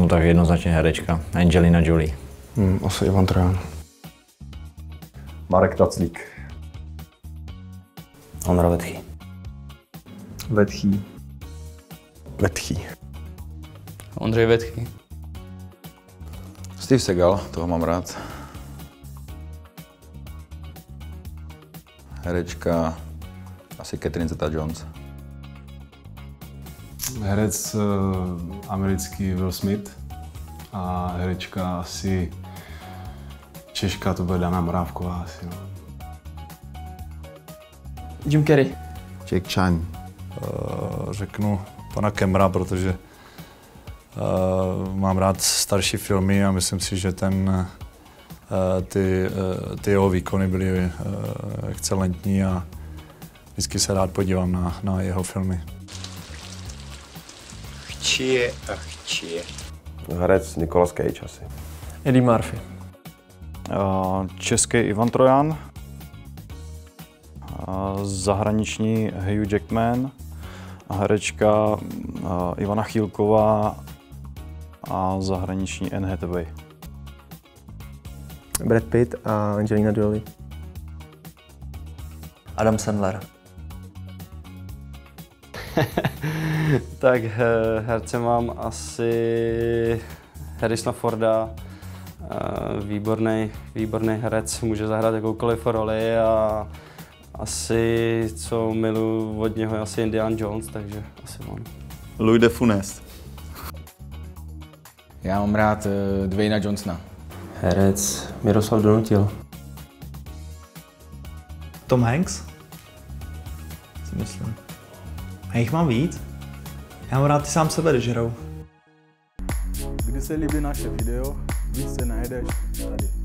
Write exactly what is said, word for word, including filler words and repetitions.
No tak jednoznačně herečka. Angelina Jolie. Hmm, asi Ivan Trojan. Marek Taclík. Ondra Vetchý. Vetchý. Vetchý. Ondřej Vetchý. Steve Seagal, toho mám rád. Herečka asi Catherine Zeta-Jones. Herec uh, americký Will Smith a herečka asi Češka, to bude Dana Morávková asi. No. Jim Carrey. Jake Chan. Uh, řeknu pana Kemra, protože uh, mám rád starší filmy a myslím si, že ten, uh, ty, uh, ty jeho výkony byly uh, excelentní a vždycky se rád podívám na, na jeho filmy. Chčije a chčije. Herec Nicolas Cage asi. Eddie Murphy. Uh, český Ivan Trojan. Uh, zahraniční Hugh Jackman. A herečka uh, Ivana Chýlková a zahraniční Anne Hathaway. Brad Pitt a Angelina Jolie. Adam Sandler. Tak herce mám asi Harrisona Forda. Výborný, výborný herec, může zahrát jakoukoliv roli a asi, co miluji od něho, je asi Indiana Jones, takže asi on. Louis de Funès. Já mám rád uh, Dwayna Johnsona. Herec Miroslav Donutil. Tom Hanks. Si myslím. A jich mám víc. Já mám rád ty sám sebe, když hrajou. Když se líbí naše video, víc se najdeš tady.